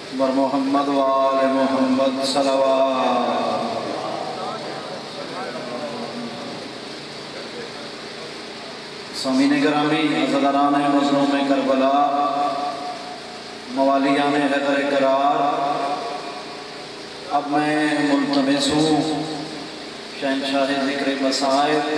ور محمد وآل محمد صلوات۔ سامعین گرامی، عزاداران مظلوم کربلا، موالیان حیدر کرار، اب میں ملتمس ہوں شہنشاہ ذکر مسائل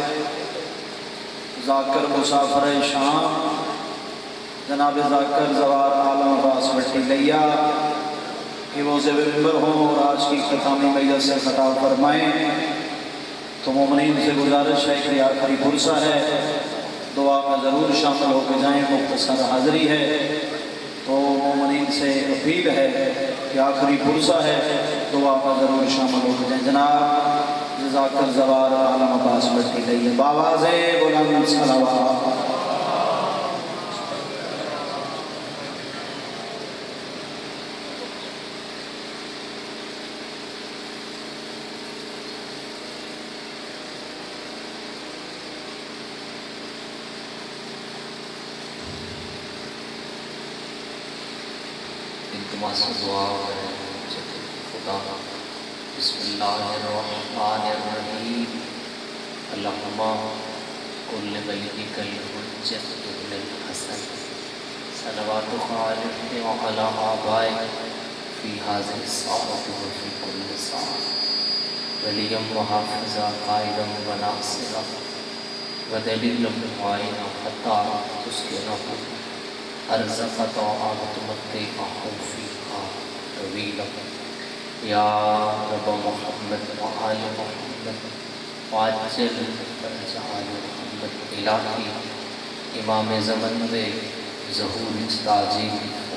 ذاکر مسافر شام جناب ذاکر زوار عالم عباس بھٹی لیا کہ وہ زیب ممبر ہوں اور آج کی ختامی میت سے خطاب فرمائیں۔ تو مومنین سے گزارش ہے کہ آخری فرصہ ہے، دعا میں ضرور شامل ہو کے جائیں، مختصر حاضری ہے۔ تو مومنین سے اپیل ہے کہ آخری فرصہ ہے، دعا میں ضرور شامل ہو کے جائیں۔ جناب ذاکر زوار عالم عباس بھٹی لیا بآواز بلند صلوات۔ التماس دعا ہے خدا۔ بسم اللہ الرحمن الرحیم۔ اللہم کل ولیک الحجۃ ابن الحسن صلواتک علیہ وعلی آبائک فی ہذہ الساعۃ وفی کل ساعۃ ولیم وحافظا قائدا وناصرا ودلیلا معینا حتی تسکنہ ارزق طاعت متعہ فیہا طویلا یا رب محمد وآل محمد وعجل فرج آل محمد۔ الہی امام زمن دے ظہور تعظیم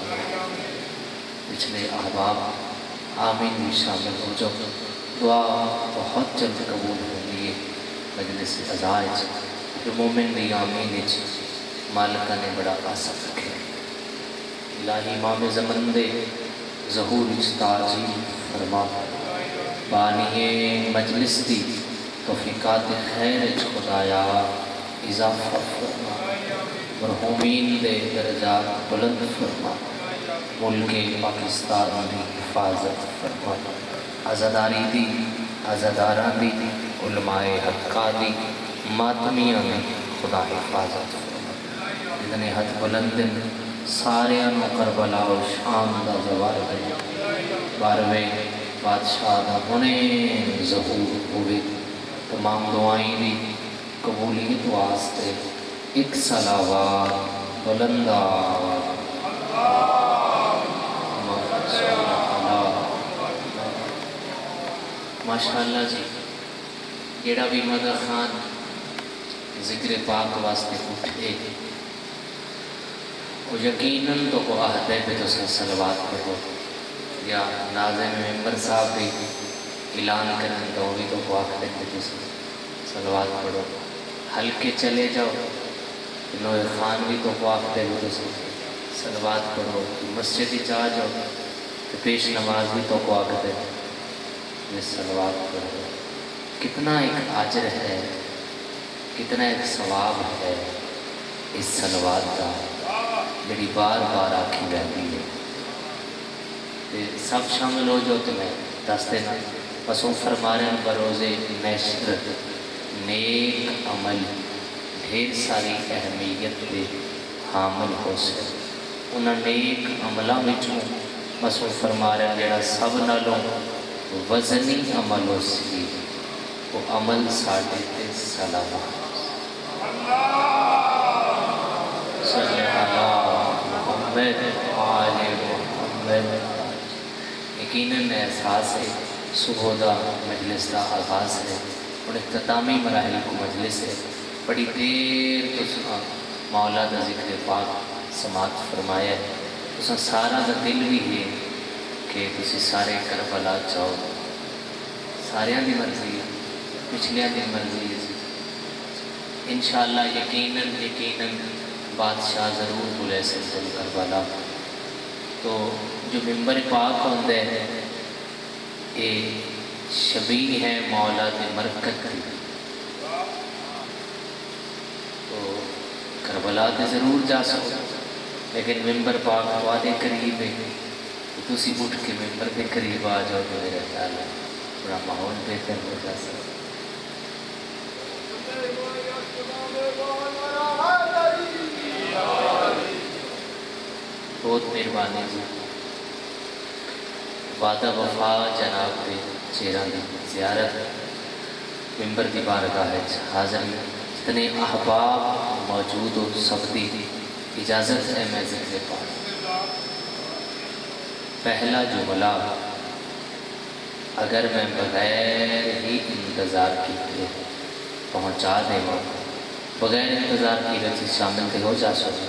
پچھلے احباب آمین بھی شامل ہو جاؤ۔ دعا بہت جلد قبول ہو لیے مجلس عزائج جو مومن دی آمین مالکہ نے بڑا آسف رکھے۔ الہی امام زمن دے ظہور تعظیم فرما، بانی مجلس دی توفیقات خیر خدایا اضافہ فرما، مرحومین دے درجات بلند فرما، ملک پاکستان دی حفاظت فرما، عزاداری دی عزاداران دی علماء حقہ دی ماتمیاں دی خدا حفاظت فرما۔ جتنے ہاتھ بلند سارے انو کربلا و شام دا زوار دے باروے بادشاہ دا ہونے ظہور ہوئے۔ تمام دعائیں دی قبولیت واسطے ایک صلوات بلند آواز۔ ماشاءاللہ جی، جیڑا بھی مدر خان ذکر پاک واسطے اٹھے وہ یقیناً تو کو عہدے پہ تو صلوات پڑھو، یا ناظم ممبر صاحب بھی اعلان کریں تو بھی تو کو عہدے پہ تو صلوات پڑھو۔ ہلکے چلے جاؤ نوے خان بھی تو کو عہدے پہ تو صلوات پڑھو، مسجد ہی چاہ جاؤ تو پیش نماز بھی تو کو عہدے پہ صلوات پڑھو۔ کتنا ایک اجر ہے، کتنا ایک ثواب ہے اس صلوات کا، میری بار بار آکھی رہتی ہے۔ سب شامل ہو جو تمہیں دس دینا پسوں فرما رہے ہیں بروز محشر نیک عمل ڈھیر ساری اہمیت دے حامل ہو سے۔ انہاں نیک عملہ وچوں پسوں فرما رہے ہیں جڑا سب نالوں وزنی عمل ہو سی، وہ عمل ساڑھے تے صلوات۔ صلی اللہ محمد آل محمد۔ یقیناً احساس ہے صبح دا مجلس دا آغاز ہے اور اختتامی مراحل کو مجلس ہے۔ بڑی دیر تو مولا دا ذکر پاک سماعت فرمایا ہے، تو سارا دا دل بھی ہے کہ تسی سارے کربلا چاہو، سارے دی مرضی ہے، پچھلے دی مرضی ہے۔ انشاءاللہ یقیناً بادشاہ ضرور بلے سلطن کربلا۔ تو جو ممبر پاک ہوندے ہیں یہ شبیہ ہے مولا دی مرکت کی، تو کربلا تے ضرور جا سکو، لیکن ممبر پاک وعدے قریب ہے تو تسی اٹھ کے ممبر کے قریب آ جاؤ تو میرا خیال ہے بڑا ماحول بہتر ہو جا سکتا۔ بہت مہربانی جی، وعدہ وفا جناب دے چہرہ دی زیارت ممبر دی بارگاہ حاضر جتنے احباب موجود ہو سب دی اجازت ہے میں ذکر پاس پہلا جملہ اگر میں بغیر ہی انتظار کیتے پہنچا دے بغیر انتظار کی رچی شامل تے ہو جا سکتا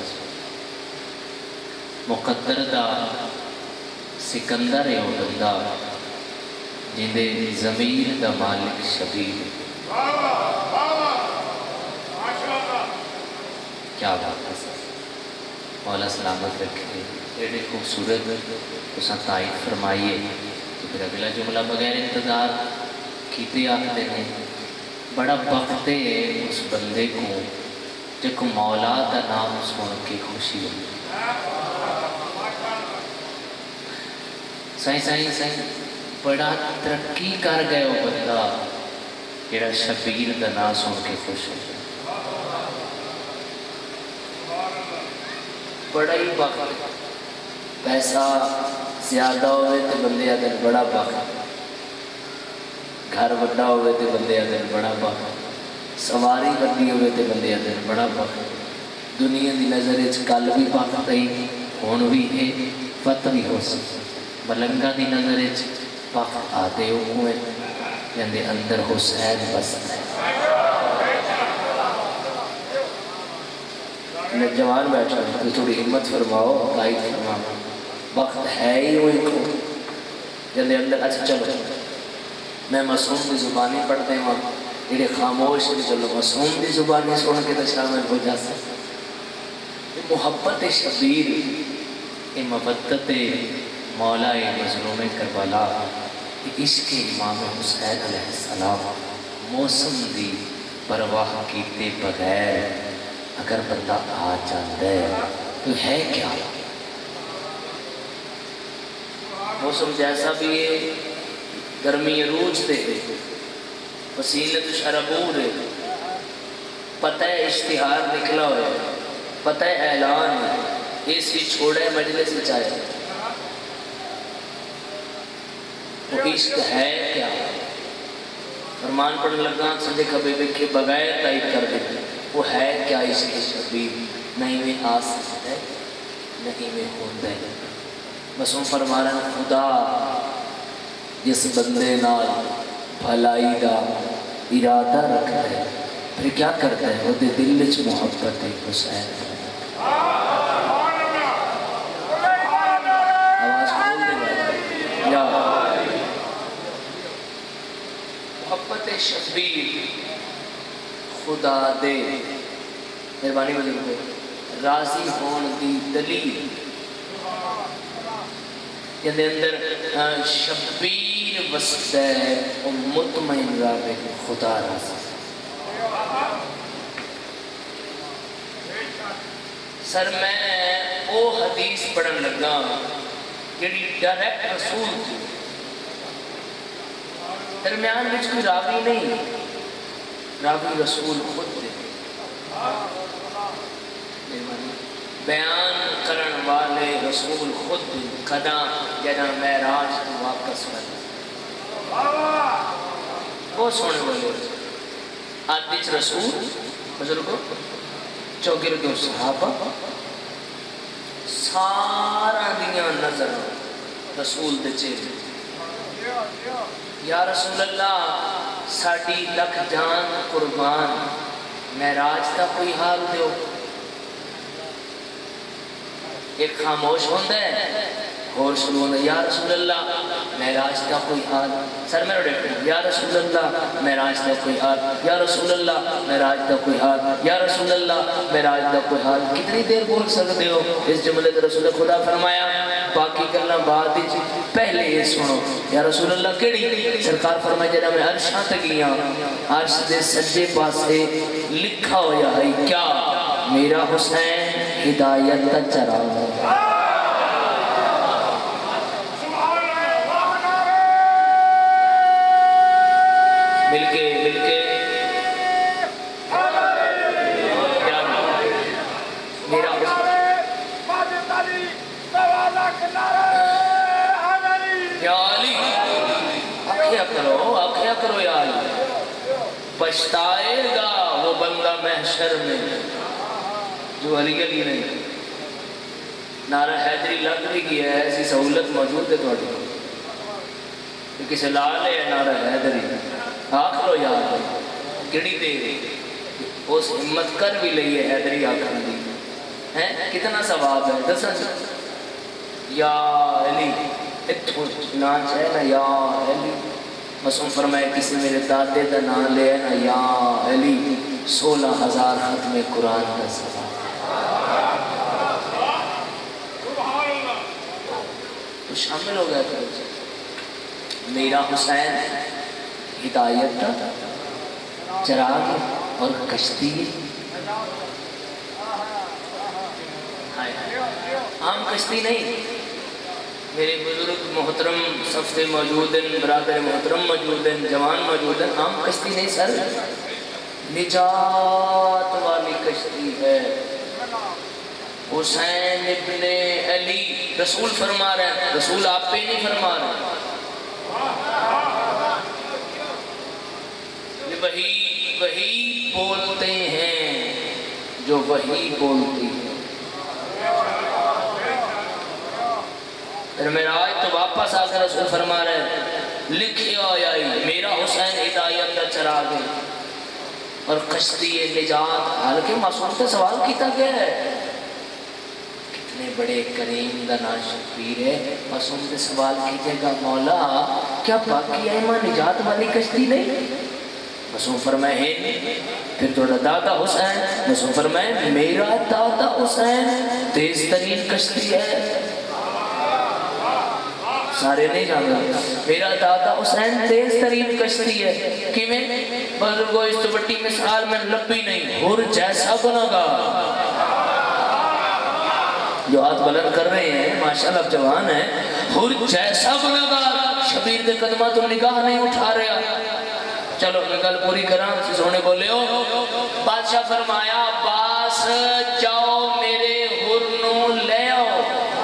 مقدر دا سکندر ہے وہ بندہ جندے ضمیر دا مالک شبیر کیا بات ہے مولا سلامت رکھے ایڈے خوبصورت اساں تائید فرمائیے تو پھر اگلا جملہ بغیر انتظار کیتے آتے ہیں بڑا وقت ہے اس بندے کو جب کو مولا دا نام سن کے خوشی ہوئی سائیں بڑا ترقی کر گئے وہ بندہ جڑا شبیر دا نام سن کے خوش ہو بڑا ہی وقت پیسہ زیادہ ہوئے تو بندے آدھر بڑا وقت گھر بڑا ہوئے تو بندے آدھر بڑا وقت سواری بڑی ہوئے تو بندے آدھر بڑا وقت دنیا دی نظر کل بھی وقت ہی ہون بھی ہے وقت بھی ہو سکتا ملنگا دی نظر وقت آتے ہوئے جندے اندر حسین بستا ہے میں جوان بیٹھا تو تھوڑی ہمت فرماؤ قائد فرماؤ وقت ہے ہی ہوئی کو جندے اندر اچھا چلو میں معصوم دی زبانی پڑھتے ہیں جڑے خاموش بھی چلو معصوم دی زبانی سن کے تو شامل ہو جا سکتے محبت شبیر یہ مودت مولا مظلوم کربلا عشق امام حسین علیہ السلام موسم دی پرواہ کیتے بغیر اگر بندہ آ جاتا ہے تو ہے کیا موسم جیسا بھی ہے گرمی عروج دے وسیلت شربور ہے پتہ اشتہار نکلا ہوئے پتہ اعلان ہے اس بھی چھوڑے مجلس چاہے وہ عشق ہے کیا فرمان پڑھنے لگا سجے کبھی بکھے بغیر تائید کر دیتے وہ ہے کیا عشق شبیر نہیں میں آ سکتا ہے نہیں میں ہوتا ہے بس ان فرمانا خدا جس بندے نال بھلائی دا ارادہ رکھتا ہے پھر کیا کرتا ہے وہ دل وچ محبت حسین آواز کھول دے گا یا محبت شبیر خدا دے مہربانی بزرگ راضی ہون دی دلیل جندے اندر شبیر وسط ہے اور مطمئن راوے خدا راضی سر میں او حدیث پڑھن لگا جڑی ڈائریکٹ رسول تھی درمیان وچ کوئی راوی نہیں راوی رسول خود دے بیان کرن والے رسول خود قدا جنا معراج تو واپس بن وہ سونے والے آدھیچ رسول بزرگوں چوگردوں صحابہ سارا دنیا نظر رسول دے چہرے یا رسول اللہ ساڑی لکھ جان قربان معراج کا کوئی حال دیو ایک خاموش ہوتا ہے اور شروع ہوتا ہے یا رسول اللہ معراج کا کوئی حال سر میں ڈیکھتے یا رسول اللہ معراج کا کوئی حال یا رسول اللہ معراج کا کوئی حال یا رسول اللہ معراج کا کوئی حال کتنی دیر بول سکتے ہو اس جملے سے رسول خدا فرمایا باقی کرنا بعد پہلے یہ سنو یا رسول اللہ کیڑی سرکار فرمایا جنہا میں عرشاں تکیاں عرش دے سجے پاسے لکھا ہویا ہے کیا میرا حسین ہدایت تا چرا یا علی آخیا کرو یا علی، پچھتائے گا وہ بندہ محشر میں جو علی علی نہیں۔ نعرہ حیدری لگ بھی گیا ہے، ایسی سہولت موجود ہے تھوڑی کہ کسی لال ہے نعرہ حیدری آخرو یا علی کیڑی دے اس ہمت کر بھی لئیے حیدری آخر دی ہے کتنا ثواب ہے دسا یا علی اتھو نانچ ہے نا یا علی مسلم فرمائے کسی میرے دادے دا نام لے نا یا علی 16,000 ختم قرآن کا ثواب تو شامل ہو گیا تھا میرا حسین ہدایت کا چراغ اور کشتی عام کشتی نہیں، میرے بزرگ محترم صفتے موجود ہیں، برادر محترم موجود ہیں، جوان موجود ہیں، عام کشتی نہیں سر، نجات والی کشتی ہے۔ حسین ابن علی رسول فرما رہے ہیں، رسول آپ پہ نہیں فرما رہے ہیں، وہی بولتے ہیں جو وہی بولتی ہے۔ پھر میرا آج تو واپس آ کر رسول فرما رہے ہیں لکھے آئی میرا حسین ہدایت کا چراغ ہے اور کشتی نجات، حالانکہ معصوم سے سوال کیتا گیا ہے کتنے بڑے کریم دا ناشکر ہے، معصوم سے سوال کیجئے گا مولا کیا باقی ایمہ نجات والی کشتی نہیں؟ معصوم فرمائے ہیں پھر تھوڑا دادا حسین، معصوم فرمائے میرا دادا حسین تیز ترین کشتی ہے، سارے نہیں جانا میرا دادا حسین تیز ترین کشتی ہے کیویں بزرگو اس تو بٹی مثال میں لبی نہیں، حر جیسا گناہگار جو ہاتھ بلند کر رہے ہیں ماشاءاللہ اب جوان ہیں، حر جیسا گناہگار شبیر دے قدمہ تو نگاہ نہیں اٹھا رہا۔ چلو میں گل پوری کرام سے سونے بولے ہو، بادشاہ فرمایا عباس جاؤ میرے حر نو لے آؤ،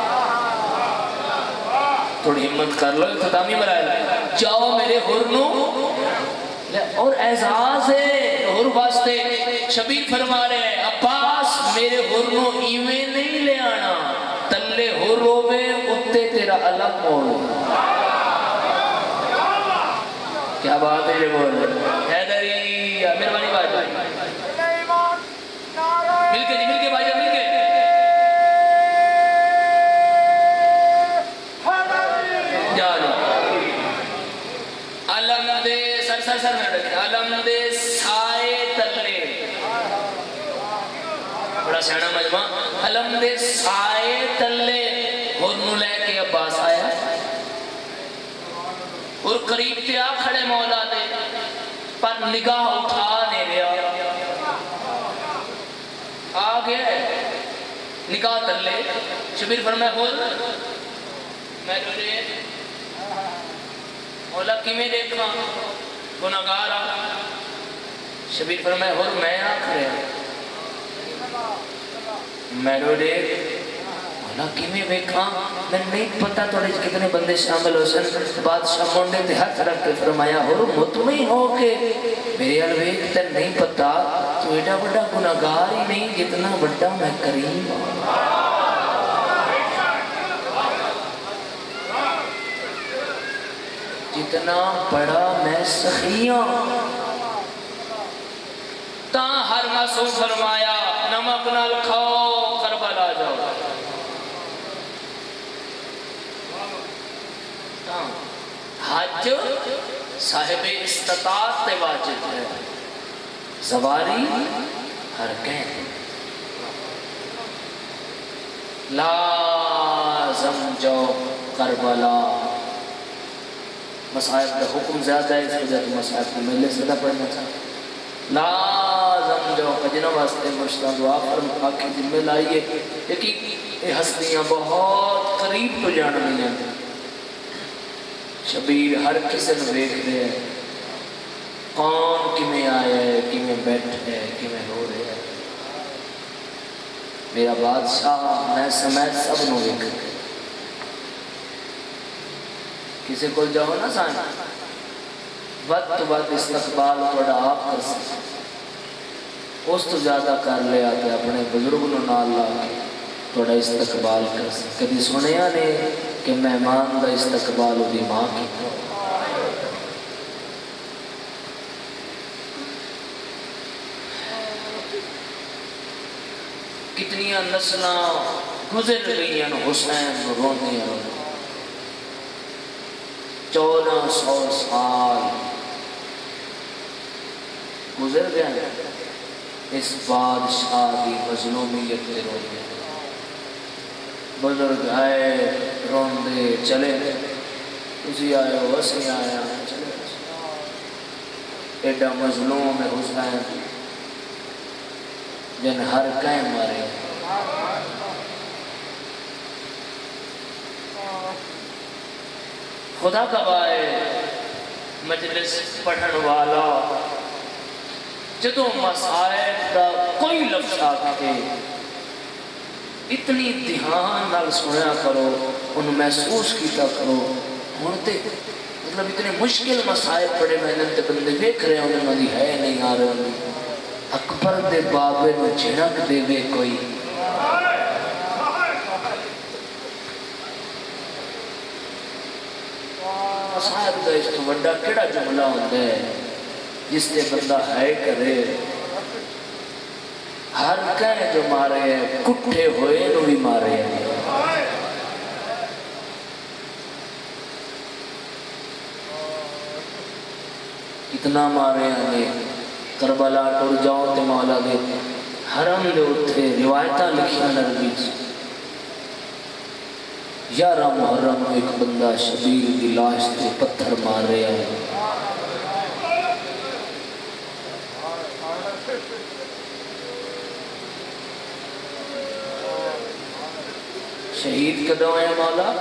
تھوڑی ہمت کر لو اختتامی مرائل، جاؤ میرے حر نو اور اعزاز ہے حر واسطے، شبیر فرما رہے ہیں عباس میرے حر نو ایویں نہیں لے آنا، تلے حر ہوئے اتے تیرا علم موڑ۔ کیا بات ہے یہ بول رہے حیدری مہربانی بھائی مل کے بھائی مل کے جانو علم دے سر میں رکھے علم دے سائے تلے، بڑا سیانا مجمع، علم دے سائے تلے حر نو لے کے عباس آیا اور قریب پہ آ کھڑے مولا دے پر نگاہ اٹھا نہیں رہا، آ گیا نگاہ تلے، شبیر فرمائے حر میں تجھے مولا کیویں دیکھا گناہگار آ، شبیر فرمائے حر میں آکھ رہا میں رو دیکھ مولا کیویں دیکھا، میں نہیں پتا توڑے کتنے بندے شامل ہو سن، بادشاہ مونڈے تے ہاتھ رکھ کے فرمایا حر مطمئن ہو کے میرے الویک تے نہیں پتا تو ایڈا بڑا گناہگار ہی نہیں جتنا بڑا میں کریم جتنا بڑا میں سخیاں تا ہر معصوم فرمایا نمک نال کھاؤ کربلا جاؤ، حج صاحب استطاعت تے واجب ہے، زواری ہر کہیں لازم جو کربلا، مصائب کا حکم زیادہ ہے اس وجہ تو مصائب کو ملے صدا پڑھنا چاہتا لازم جو قجنہ واسطے مرشدہ دعا فرما کی ذمہ لائیے، لیکن یہ ہستیاں بہت قریب تو جانا نہیں جاتے، شبیر ہر کسی نے دیکھ دے کون کمیں آیا ہے کمیں بیٹھ ہے کمیں ہو رہے ہے، میرا بادشاہ میں سمیت سب نو دیکھ کسی کو جاؤ نا سائن ود تو ود استقبال تھوڑا آپ کر سکتے اس تو زیادہ کر لے آتے اپنے بزرگ نو نال لا کے تھوڑا استقبال کر سکتے کبھی سنیا نے کہ مہمان دا استقبال دی ماں کی کتنیاں نسلاں گزر گئی ہیں حسین روندیاں 1400 سال گزر گئے اس بادشاہ کی مظلومیت کے روندے بزرگ آئے روندے چلے تسی آئے ہو اسی آئے چلے ایڈا مظلوم ہے حسین جن ہر کہیں مارے خدا کا بائے مجلس پڑھن والا جدو مسائل دا کوئی لفظ آتے اتنی دھیان نال سنیا کرو انہوں محسوس کیتا کرو ہوتے مطلب اتنے مشکل مسائل پڑے محنت تے بندے دیکھ رہے ہیں انہوں نے ہے نہیں آ رہے ہیں اکبر دے بابے نو جھڑک دے وے کوئی صاحب دا اس تو بڑا کیڑا جملہ ہوتا ہے جس تے بندہ ہے کرے ہر کہیں جو مارے ہیں کٹھے ہوئے نو بھی مارے ہیں اتنا مارے ہیں کربلا ٹر جاؤ تے مولا دے حرم دے اتھے روایتہ لکھیا نرمی 11 محرم ایک بندہ شبیر کی لاش تے پتھر مار رہے ہیں شہید کدوں ہے مولا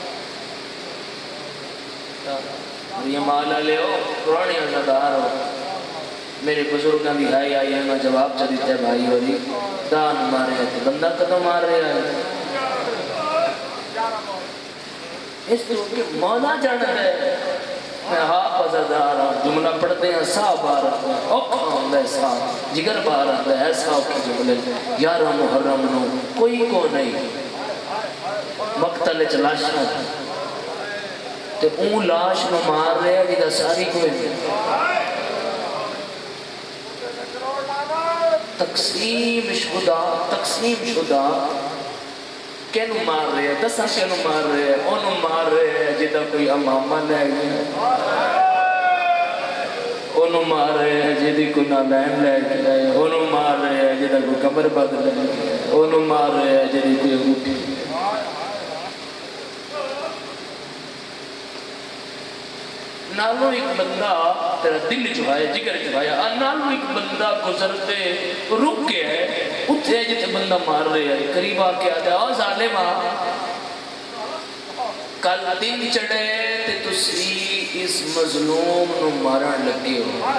اور یہ مولا لے ہو پرانی ازادار ہو میرے بزرگاں بھی آئی ہے میں جواب چا دیتا ہے بھائی ہوئی دان مارے ہیں بندہ کدوں مار رہے ہیں اس تو کہ مولا جانا ہے میں ہاں ازادار ہوں جملہ پڑھتے ہیں سا بار اوکھا ہوندہ ہے سا جگر بار آتا ہے ایسا اوکھی جملے 11 محرم نو کوئی کو نہیں مقتل چلاشا تے اون لاش نو مار رہے ہیں جدہ ساری کوئی نہیں تقسیم شدہ کینو مار رہے ہیں دسا کینو مار رہے ہیں انو مار رہے ہیں جدہ کوئی امامہ لے گیا انو مار رہے ہیں جدہ کوئی نالین لے گیا انو مار رہے ہیں جدہ کوئی کمر بد لے گیا انو مار رہے ہیں جدہ کوئی انگوٹھی نالو ایک بندہ تیرا دل چوائے جگر چوائے نالو ایک بندہ گزرتے رک کے ہے اتھے جتے بندہ مار رہے ہیں قریب آکے آتے ہیں ظالمہ کل دن چڑھے تے تسی اس مظلوم نو مارن لگے ہو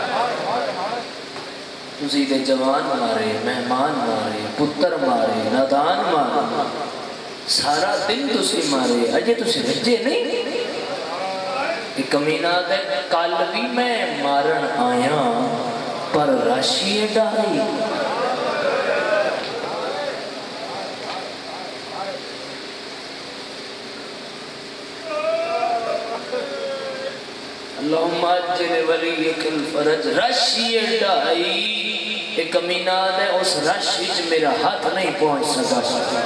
تسی دے جوان مارے مہمان مارے پتر مارے نادان مارے سارا دن تسی مارے اجے تسی رجے نہیں کمینہ دے کل بھی میں مارن آیا پر راشی ڈائی اللہم اجل ولیک الفرج راشی ڈائی ایک کمینہ دے اس راشی جو میرا ہاتھ نہیں پہنچ سکا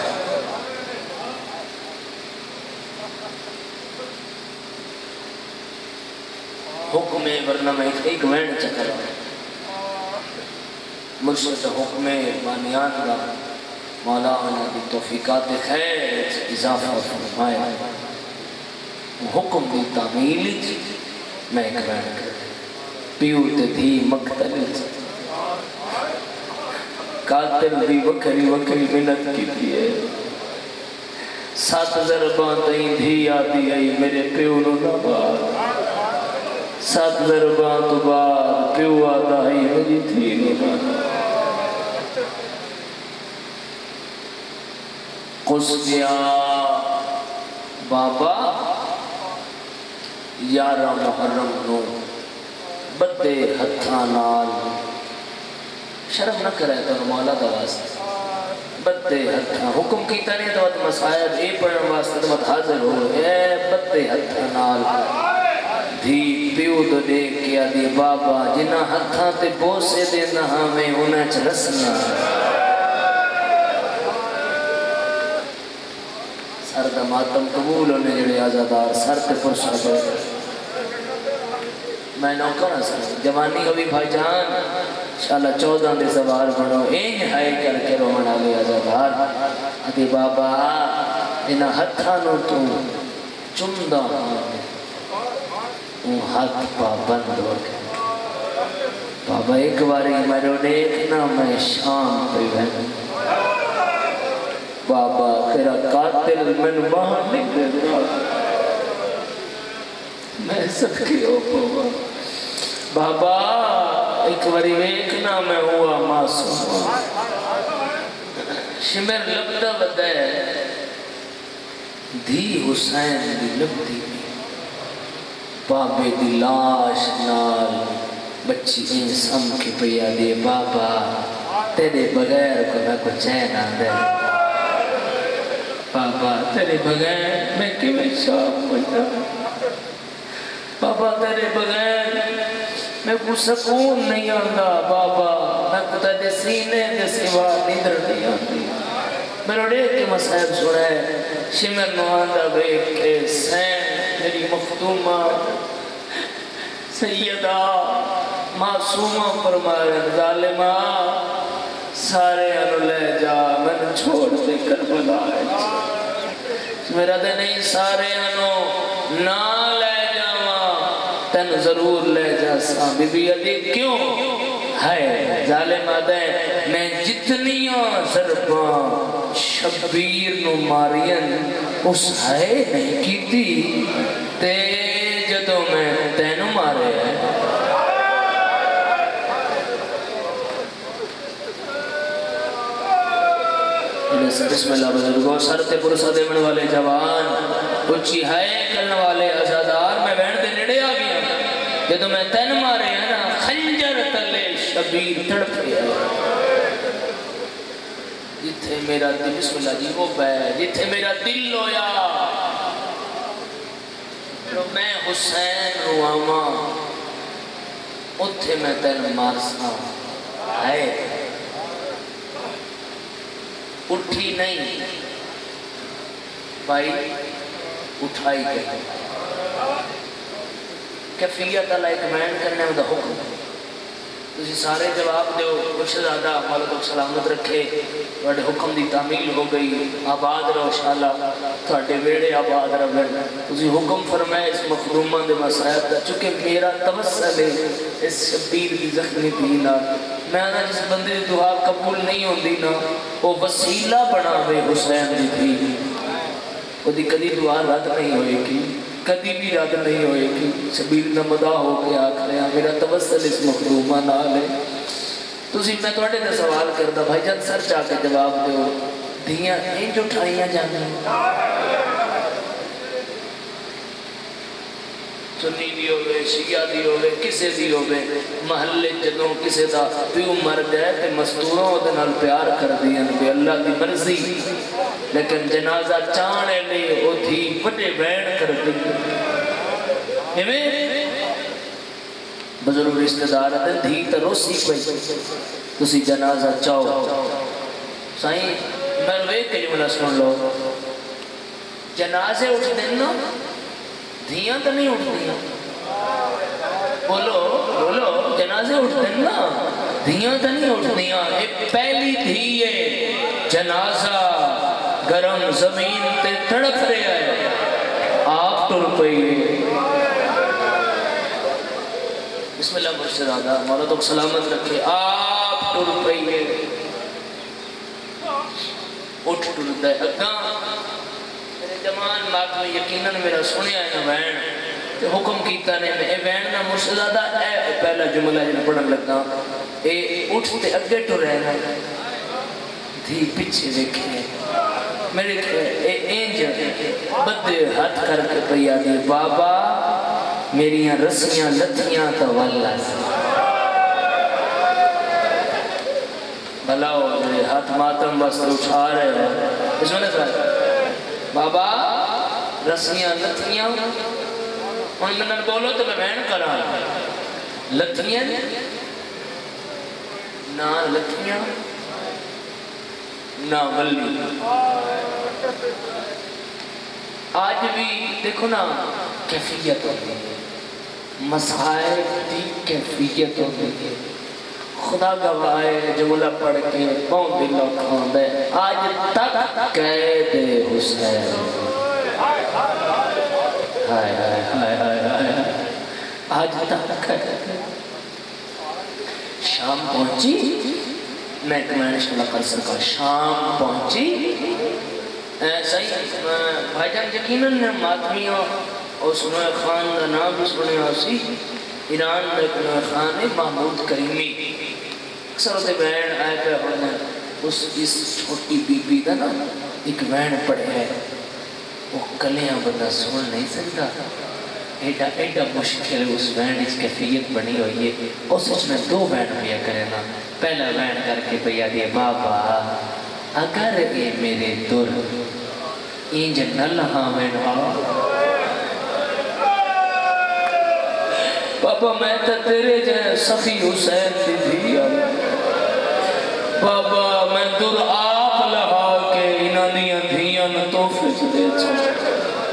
حکم ورنہ میں ایک وین چکر مرشد حکم بانیان کا مولانا کی توفیقات خیر اضافہ فرمائے حکم دی تعمیل میں ایک وین کر پیوت تھی مقتل قاتل دی وکری منت کی تھی 7 ضرباں تئیں دھی آتی آئی میرے پیو نو نبار 7 ضرباں تو بعد پیو آتا ہی میری تھی نہیں قص گیا بابا 11 محرم نو بدے ہتھاں نال شرم نہ کرے تو مولا دا واسطے بدے ہتھاں حکم کیتا نہیں تو مسائب اے پڑھن واسطے تو حاضر ہو اے بدے ہتھاں نال دھی پیو تو دیکھ کے آدھی بابا جنہ ہتھاں تے بوسے دینا ہمیں انہیں چ رسنا سر دا ماتم قبول ہونے جڑے آزادار سر تے پرسا دے میں نوکرہ سر جوانی ہوئی بھائی جان انشاءاللہ 14 دے سوار بڑھو این ہائی کر کے روحنا لے آزادار آدھی بابا جنہ ہتھاں نو تو چمدہ ہوں ہاتھ پابند ہو گئے بابا ایک باری میرے دیکھنا میں شام پہ بہن بابا تیرا قاتل من باہر نکلے میں سکھی ہو بابا ایک باری دیکھنا میں ہوا معصوم شمر لبدہ بدہ دھی حسین دی لبدی بابے دی لاش نال بچی انسان کی پیا دے بابا تیرے بغیر کو میں کو چین آدھے بابا تیرے بغیر میں کیویں شام بجا بابا تیرے بغیر میں کو سکون نہیں آندا بابا میں کو تیرے سینے دے سوا نیندر نہیں آندی میرے ڈیک کے مسائب سنائے شمر نواندہ بیک کے سین میری مخدومہ سیدہ معصومہ فرمائے ظالمہ سارے انو لے جا میں نے چھوڑ دے کربلا ہے میرا دے نہیں سارے انو نہ لے جاواں تن ضرور لے جا سا بی بی علی کیوں ہے ظالمہ دے میں جتنیاں ضرباں شبیر نو مارین اس ہے نہیں کی تھی تے جدوں میں تینو مارے ہیں بسم اللہ بزرگو سرتے پرسہ دیمن والے جوان اچھی ہائے کرنے والے ازادار میں بہن دے نڑے آ گیا جدوں میں تینو مارے ہیں نا خنجر تلے شبیر تڑپ گیا جتھے میرا دل بسم اللہ جی وہ بے جتھے میرا دل لویا میں حسین رواما اتھے میں تین مارسا ہے اٹھی نہیں بھائی اٹھائی گئی کیفیت اللہ ایک بیان کرنے میں دا حکم تسی سارے جواب دے کچھ زیادہ مالک سلامت رکھے تھوڑے حکم دی تعمیل ہو گئی آباد رہو انشاءاللہ تھوڑے ویڑے آباد رہو تسی حکم فرمائے اس مخدومہ دے مسائب دا چونکہ میرا توسل ہے اس شبیر کی زخمی دینا میں آنا جس بندے دی دعا قبول نہیں ہوں دینا وہ وسیلہ بنا بے حسین دی تھی وہ دی کدی دعا رد نہیں ہوئے کی کدی بھی رد نہیں ہوئے کی شبیر نمدہ ہو کے آکھرے ہیں میرا توسل اس مخدومہ نال ہے تو میں توڑے نے سوال کرتا بھائی جان سر چاہ کے جواب دے ہو دھیاں این جو اٹھائیاں جانا سنی دی ہوئے شیعہ دی ہوئے کسے دی ہوئے محلے جدوں کسے دا پیو مر گئے تے مستوروں دے نال پیار کر دیا بے اللہ دی مرضی لیکن جنازہ چانے لے او تھی بڑے بین کر دی ہمیں بزرگ رشتہ دار دن دھی تا روسی کوئی تسی جنازہ چاہو سائیں بلوے کے جملہ سن لو جنازے اٹھ دینا دھیاں تو نہیں اٹھ دیا بولو بولو جنازے اٹھ دینا دھیاں تو نہیں اٹھ دیا پہلی دھیے جنازہ گرم زمین تے تڑپ رہے آئے آپ ٹر پئی بسم اللہ مرشد آدھا مولا تو سلامت رکھے آپ ٹر پئی اٹھ ٹر دے اگاں میرے جمان مات میں یقیناً میرا سنیا ہے نا وین کہ حکم کیتا نے میں وین نا مرشد آدھا اے پہلا جملہ جنہ پڑھن لگا اے اٹھتے اگے ٹر رہے نا دھی پچھے دیکھے میرے اے اینج بدے ہاتھ کر کے پیا دی بابا میریاں رسیاں لتھیاں تو واللہ بھلا ہو میرے ہاتھ ماتم بس اٹھا رہے ہو اس میں نے بابا رسیاں لتھیاں ان میں بولو تو میں بہن کرا لتھیاں نہ لتھیاں نہ ولی آج بھی دیکھو نا کیفیت ہوتی ہے مسائل کی کیفیت ہوتی ہے خدا گواہ جملہ پڑھ کے بہت دل کھان دے آج تک قید حسین ہائے ہائے ہائے ہائے آج تک قید شام پہنچی میں کمائن شاء کر سکا شام پہنچی صحیح بھائی جان یقیناً ماتمیوں اور سنوے خان کا نام بھی سنے آسی ایران میں کنوے خان محمود کریمی اکثر ہوتے بہن آئے پہ ہونے اس چھوٹی بی بی دا نا ایک بہن پڑھے ہے وہ کلیاں بندہ سن نہیں سکتا ایڈا مشکل اس بہن اس کیفیت بنی ہوئی ہے اس میں دو بہن بھیا کرے نا پہلا بہن کر کے بھیا دیا بابا اگر اے میرے در انج نلہا میں بابا میں تا تیرے جائے سخی حسین دی دیا بابا میں در آپ لہا کے انہاں دیاں دھیاں تو فج دے چھوڑ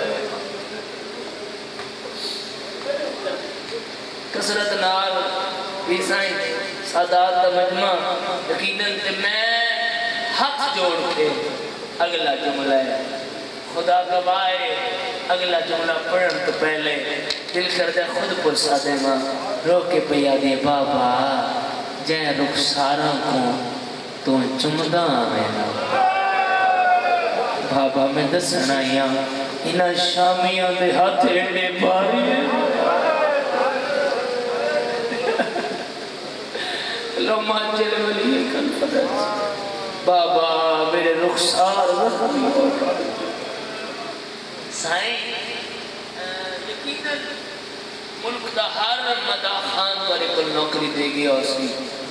کسرت نال بیسائیں سادات دا مجمع یقیناً تے میں ہاتھ جوڑ کے اگلا جملہ ہے خدا گواہ اگلا جملہ پڑھن تو پہلے دل کر دے خود پر سادے ماں رو کے پیا دے بابا جائے رخساراں کو تو چمدہ آمینا بابا میں دسنائیاں انہاں شامیاں دے ہاتھ ایڈے باری ہیں لما جل ولی کن فدت بابا میرے رخسار رحمی ہو سائیں یقیناً ملک دا ہر مدہ خان پر ایک نوکری دے گیا اسی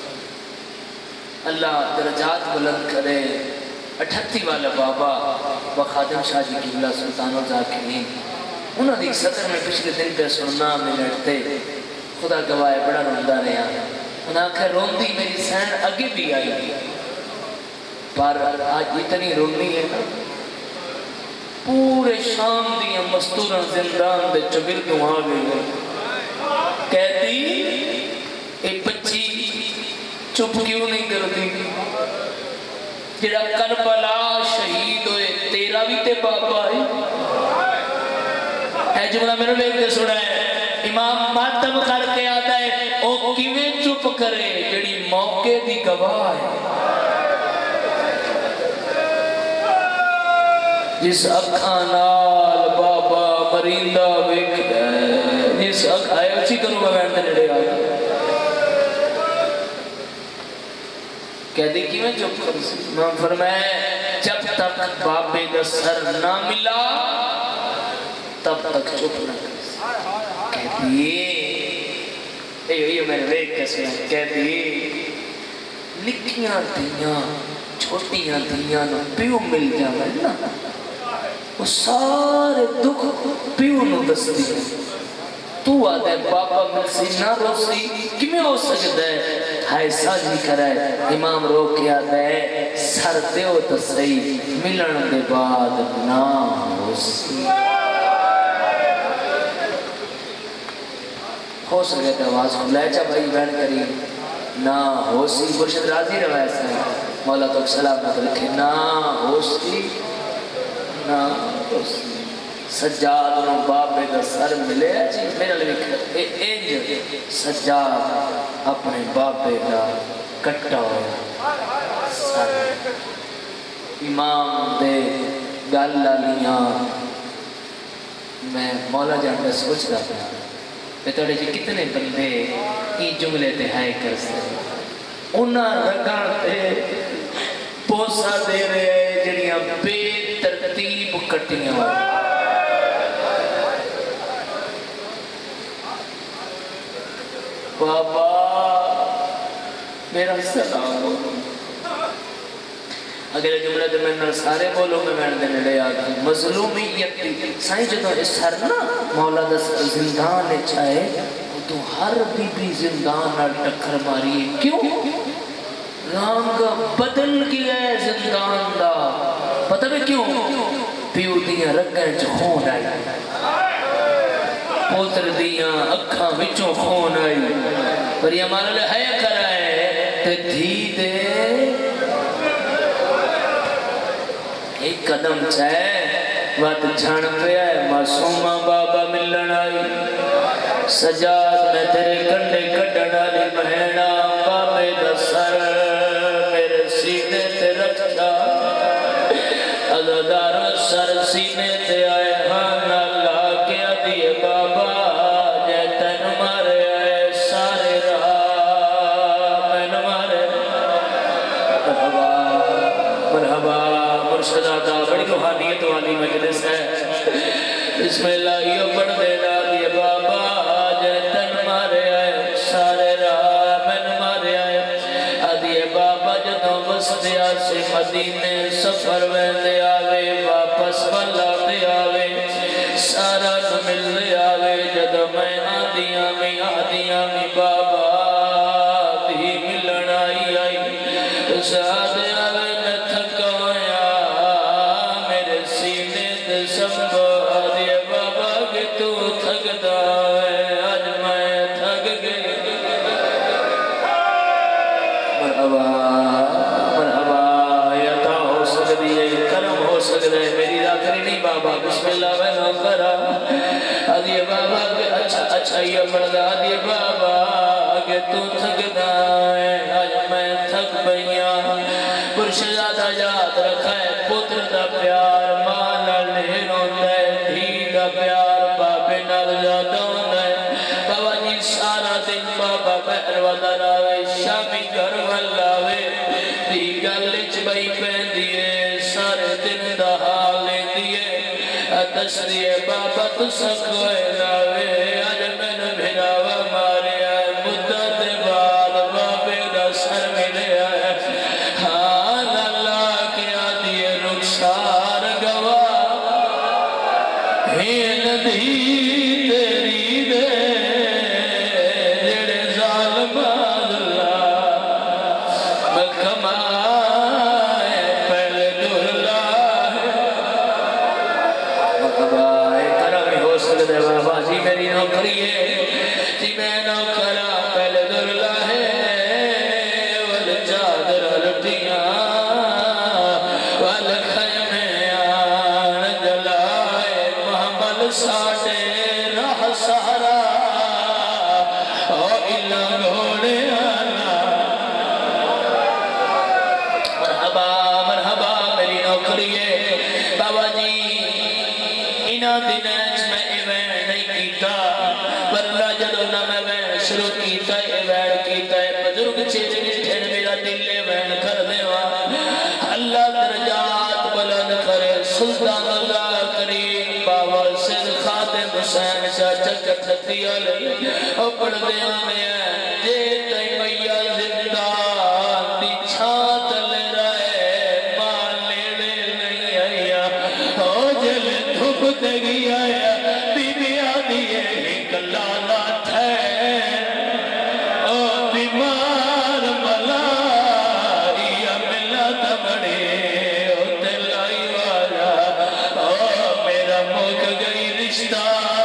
اللہ درجات بلند کرے 38 والا بابا و خادم شاہ جی کی بلا سلطان و ذاکرین انہوں نے سطر میں پچھلے دن پہ سننا میں لڑتے خدا گواہ بڑا روندہ رہا انہاں کہ روندی میری سین اگے بھی آئی پر آج اتنی رونی ہے نا پورے شام دیا مستوران زندان دے چگر تو آ گئے کہتی ایک بچی چپ کیوں نہیں کر دی جڑا کربلا شہید ہوئے تیرا بھی تے باپا ہے جملہ میں نے لے کے سنا ہے امام ماتم کر کے آتا ہے او کیویں چپ کرے جڑی موقع دی گواہ ہے جس اکھانال بابا مریندہ ویکھ دے جس اکھ آئے اچھی کروں میں بیٹھتے نڑے آگا کہہ دی کی میں چپ کر سی امام فرمائے جب تک بابے دا سر نہ ملا تب تک چپ نہ کر سی کہہ دی یہ میں نے ویک کیسے ہیں کہہ دی نکیاں دیاں چھوٹیاں دیاں نو پیو مل جاوے نا وہ سارے دکھ پیو نو دس دی تو آدھے بابا ملسی نہ روسی کیوں ہو سکتا ہے ہائے ساج نہیں کرائے امام رو کے آدھے سر دیو تسری ملن دے بعد نہ روسی ہو سکے تو آواز ہو لیچا بھائی بین کری نہ ہوسی مرشد راضی روایت سے مولا تو سلامت رکھے نہ ہوسی نہ ہوسی سجاد نو بابے دا سر ملے جی میرا لکھے انج سجاد اپنے بابے دا کٹا ہویا سر امام دے گالا لیاں میں مولا جان میں سوچ رہا تھا میں توڑے جی کتنے بندے این جملے تے ہائے کر سکتے انہاں رگاں تے پوسا دے رہے جڑیاں بے ترتیب کٹیاں میرا سلام ہو اگلے جملے تو میں سارے بولو میں بیٹھ دینے لے آگا مظلومیت دی سائیں جدو اس سر نا مولا دا زندان چاہے تو ہر بی بی زندان نہ ٹکر ماری ہے کیوں؟ رنگ بدل گیا ہے زندان دا پتہ بھی کیوں؟ پیو دیاں رگیں جو خون آئی پوتر دیاں اکھاں وچوں خون آئی پر یہ ہمارا لئے ہے کرائے تے دھی دے ایک قدم چاہے وقت جھان پہ آئے معصومہ بابا ملن آئی سجاد میں تیرے کنڈے کٹنا لی بہنا بابے دا سر میرے سینے تے رکھتا عزادار سر سینے تے آئے ہاں اللہ کیا دیئے بابا جے تن مارے آئے سارے راہ میں مارے مرحبا مرحبا مرشد آتا بڑی روحانیت والی مجلس ہے بسم اللہ یہ پڑھ دینا دیئے بابا جے تن مارے آئے سارے راہ میں مارے آئے آدھیے بابا جدوں بستیا سے مدینے سفر ویندے آوے واپس بلا دے آوے سارا مل دے آوے جدوں میں آدھیاں میں بابا دی ملن آئی آئی اس آدھے آوے میں تھکا ہویا میرے سینے دے سب آدھیے بابا کہ تو تھک داوے آج میں تھک گئی مرحبا مرحبا یا تا ہو سکتی ہے کرم ہو سکتا ہے میری آخری نہیں بابا بسم اللہ میں نہ کرا آدھیے بابا کہ اچھا یہ پڑھا آدھیے بابا کہ تو تھک داوے آج میں تھک بھئیاں پرشزادہ یاد رکھا ہے پتر دا پیار مانا لے روندہ ہے دھی دا پیار بابے نال زیادہ ہوندہ ہے بابا جی سارا دن بابا بہر ودر آوے شامی گھر والاوے دی گلچ بھائی پہن دیئے سارے دن دا حال دیئے دس دیئے بابا تو سکوئے لاوے آج میں نے بھراوہ مارے آئے مدت بعد بابے دا سر ملے آئے ہاں اللہ کیا دیئے رخسار گواہ ہین دی تیری دے جڑے ظالم اللہ کمائے پہلے دلہ مرحبا کرم ہو سکتے بابا جی میری نوکری ہے جی میں نوکرہ پہلے دلہ ہے والجادر لٹیاں والخیمیان جلائے محمل ساٹے رہ سہرا او اللہ گھوڑے آنا مرحبا مرحبا میری نوکری ہے بابا جی انہاں دنیچ میں ایوین نہیں کیتا ورنہ جدو نہ میں وین شروع کیتا ایوین کیتا ہے بزرگ چیزیں نٹھن میرا دل ایوین کر دیوا اللہ درجات بلند کرے سلطان اللہ کریم بابا سید خاتم حسین شاہ چکر چھتی علی او پڑھ دے آنے ہیں جے تی میاں زندان دی چھات لے رہے ماں لیڑے نہیں آیا او جل دھوپ دگی آیا بی بی آدھیے ایک لالا تھے او بیمار ملائی ملا تمڑے او دلائی والا او میرا موک گئی رشتہ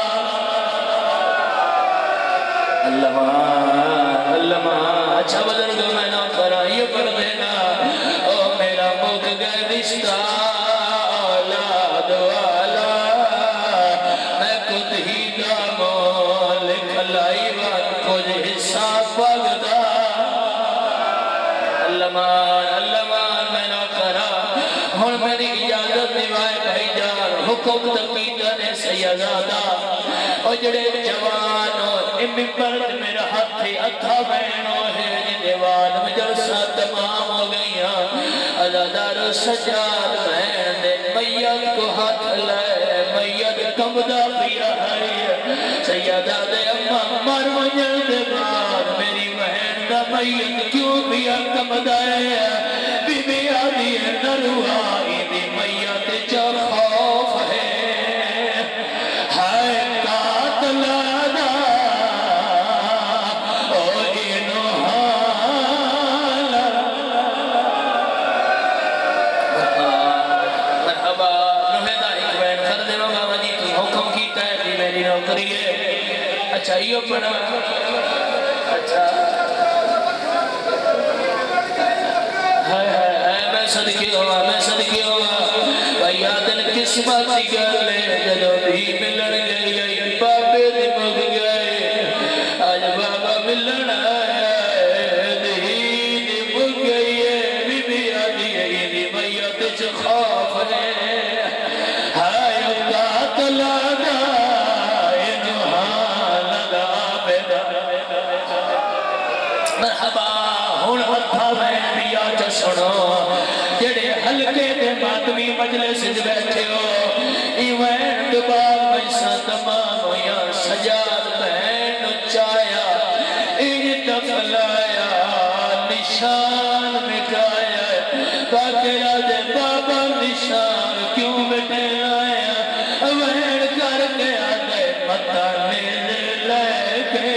اللہ اچھا بزرگ میں نہ کرا یہ پڑھ دینا او میرا موک گئی رشتہ اولاد والا میں خود ہی دا مولک لائی وان کچھ حصہ پگدا اللہ میں نہ کرا ہون میری اجازت دیوائے بھائی جان حکم تقیدہ نے سیدادہ اجڑے جوانوں امی پرد میرا ہاتھی اتھا بینوں ہے دیوان میں جلسہ تمام ہو گئیاں عزادار سجاد بین دے میت کو ہاتھ لائے میت کمدہ پیا ہے سیدہ دے اممہ مر منجل دے بعد میری بہن دا میت کیوں بھی کم دائے بی بی آدھی نروائی دی میت چا خوف ہے ہائے قاتل دا او اینو حالا مرحبا نوہدہ ایک بین کر دے بابا جی تو حکم کیتا ہے کہ میری نوکری ہے اچھا یہ پڑھا اچھا میں صدقی ہوا بھائی آدن کس بات کی گل ہے جدو بھی ملن گئی بابے دی مگ گئے آج بابا ملن آیا دی مگ گئی ہے بی بی آدھی ہے دی میت چ خوف ہے ہائے قاتل دا اینو حال دا بیدا مرحبا ہن ہتھا میں پیا چ سنو جڑے حلقے دے ماتمی مجلس بیٹھے ہو ایوین دبال میسا تمام ہویا سجاد بہن چایا ایج دفلایا نشان مٹایا باقیرہ دے بابا نشان کیوں مٹایا وین کر گیا دے مطانے دے لے کے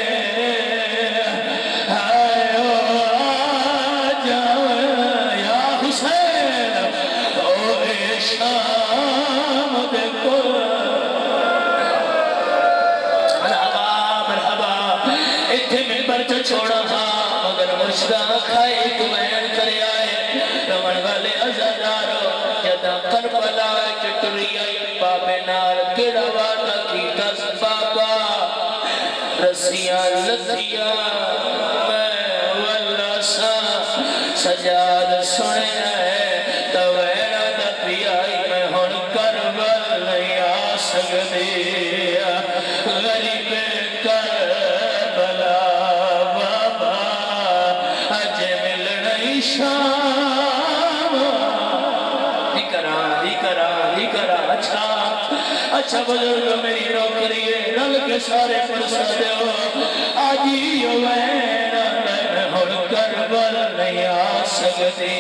چھوڑا ہاں مگر مشتاق کھائے تو بین کرے آئے رمن والے عزادارو جدا کربلا چٹری آئی بابے نار کڑا وعدہ کی دس بابا رسیاں لتھیاں میں واللہ سا سجاد سنے ہے تویرہ دفی آئی میں ہن کربل نہیں آ سکتی غریب کربلا اچھا بزرگ میری نوکری ہے رل کے سارے پرسا دیو آجی وین میں ہن کربل نہیں آ سکتی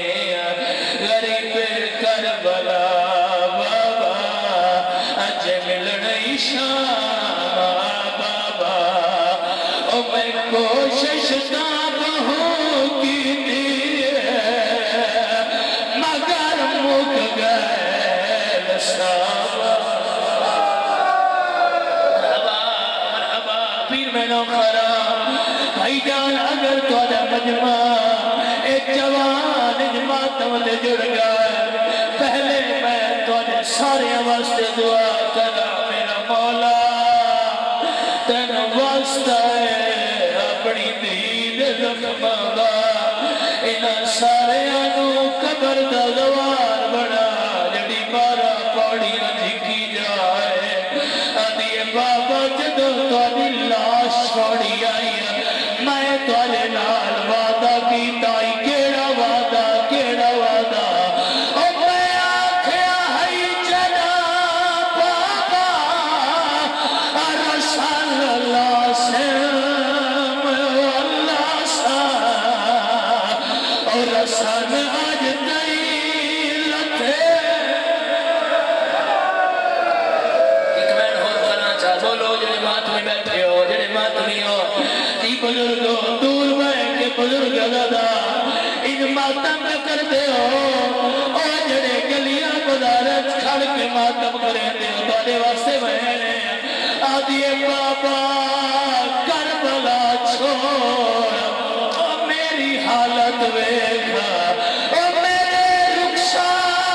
غریب کربلا بابا اج ملنے شام بابا او میں کوشش نام ہوں کی دیئے مگر مک گئے سابا بھائی جان اگر تو دا مجمع ایک جوان جماعتم دے جڑ گیا پہلے میں تو دے سارے واسطے دعا کرا میرا مولا تین واسطہ ہے اپنی دید زخمہ دا انہاں سارے آنو قبر دا دوار بڑا جڑی بارہ پوڑیاں جھکی جائے آدھیے بابا جدو تو دی لاش چھوڑی آئی میں توالے نال وعدہ کی تائی کیڑا وعدہ او میں آکھیا ہے جنا بابا رسال اللہ سیم اللہ سا اور رسال آج دئی لتے ایک میں ہور کرنا چاہ بولو جنہیں ماتمی بیٹھے ہو جنہیں ماتمی ہو بزرگو دور بہن کے بزرگ دادا ان ماتم کر دے ہو اور جڑے گلیاں بزارت کھڑ کے ماتم کریں دے ہو توڑے واسے بہنے آدھیے بابا کربلا چھوڑ او میری حالت ویکھا او میرے رکشا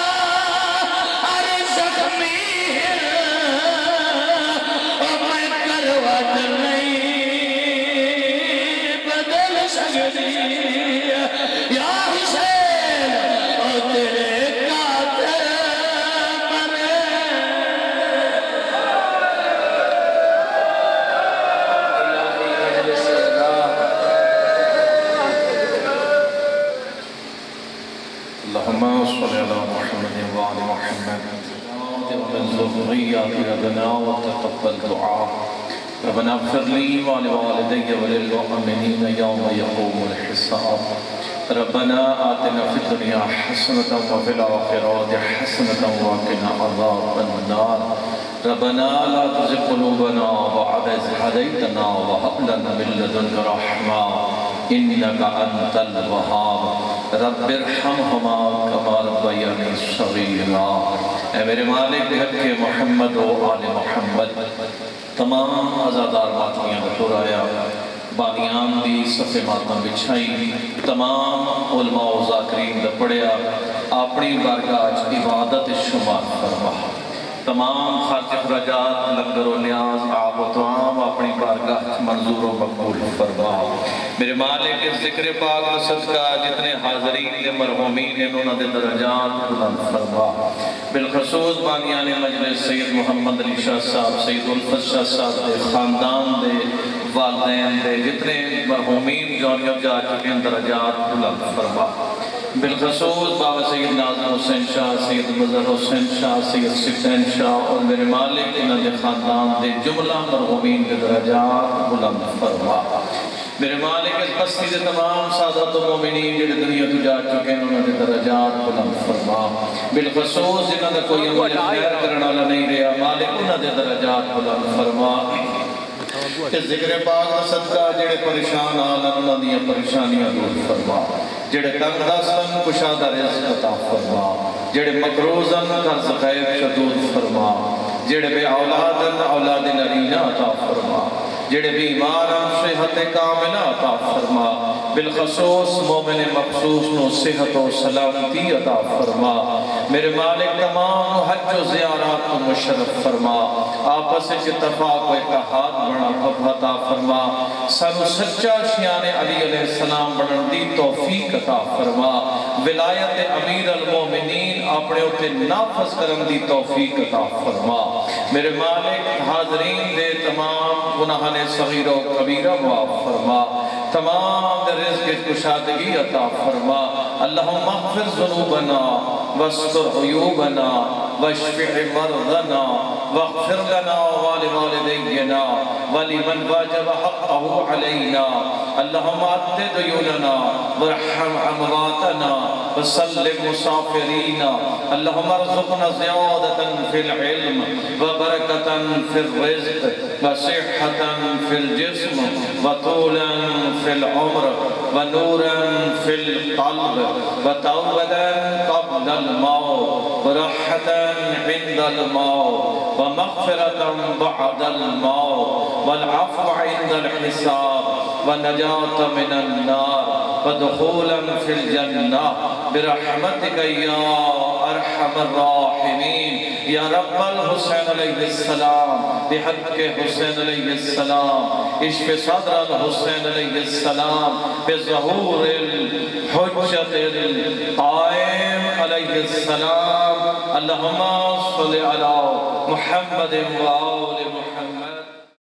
ارے زخمی او میں کروٹ نہیں یا حسین او تیرے قاتل مرے الہی مجلس اللهم صل على محمد وعلى محمد ومن ذرياتنا وتقبل دعاء ربنا اغفر لي ولوالدي وللمؤمنين يوم يقوم الحساب ربنا آتنا في الدنيا حسنة وفي الآخرة حسنة وقنا عذاب النار ربنا لا تزغ قلوبنا بعد إذ هديتنا وهب لنا من لدنك رحمة إنك أنت الوهاب رب ارحمهما كما ربياني صغيرا۔ اے میرے مالک حق محمد و آل محمد تمام عزادار باتیاں بطورایا بانیان دی صفِ ماتم بچھائی تمام علماء و ذاکرین دا پڑیا اپنی بارگاہ عبادت شمار فرما تمام خرچ اخراجات لنگر و نیاز آب و طعام اپنی بارگاہ منظور و مقبول فرما۔ میرے مالک ذکر پاک و صدقہ جتنے حاضرین مرحومین انہوں نے درجات بلند فرما۔ بالخصوص بانیان مجلس سید محمد علی شاہ صاحب سید الفت شاہ صاحب دے خاندان دے والدین دے جتنے مرحومین جونیت جا چکے ہیں درجات بلند فرما۔ بالخصوص بابا سید ناظم حسین شاہ سید مظہر حسین شاہ سید سفین شاہ اور میرے مالک انہوں نے خاندان دے جملہ مرحومین کے درجات بلند فرما۔ میرے مالک اس بستی دے تمام سادات و مومنین جڑے دنیا تو جا چکے ہیں انہوں نے درجات بلند فرما۔ بالخصوص انہوں نے کوئی عمل خیر کرنا نہیں رہا مالک انہوں نے درجات بلند فرما۔ اس ذکر پاک و صدقہ جڑے پریشان آلن انہوں نے پریشانیاں دور فرما، جڑے تنگ دستن کشادہ رزق عطا فرما، جڑے مقروضن قرض غیب شدود فرما، جڑے بے اولادن اولاد نرینہ عطا فرما، جڑے بیمارن صحت کاملہ عطا فرما، بالخصوص مومن مخصوص نو صحت و سلامتی عطا فرما۔ میرے مالک تمام حج و زیارات کو مشرف فرما، آپس اتفاق و اتحاد بنا عطا فرما، سانو سچا شیان علی علیہ السلام بنن دی توفیق عطا فرما، ولایت امیر المومنین اپنے اتے نافذ کرن دی توفیق عطا فرما۔ میرے مالک حاضرین دے تمام گناہان صغیر و کبیرہ معاف فرما، تمام در رزق کشادگی عطا فرما۔ اللہم اغفر ذنوبنا واستر عیوبنا واشفع مرضنا واغفر لنا ولوالدينا ولمن واجب حقه علينا اللهم أد ديوننا وارحم أمواتنا وسلم مسافرينا اللهم ارزقنا زيادة في العلم وبركة في الرزق وصحة في الجسم وطولا في العمر ونورا في القلب وتوبة قبل الموت ورحة عند الموت ومغفرة بعد الموت والعفو عند الحساب ونجاة من النار ودخولا في الجنة برحمتك يا أرحم الراحمين يا رب الحسين عليه السلام بحق حسين عليه السلام اشف صدر الحسين عليه السلام بظهور الحجة القائم عليه السلام اللهم صل على محمد وآله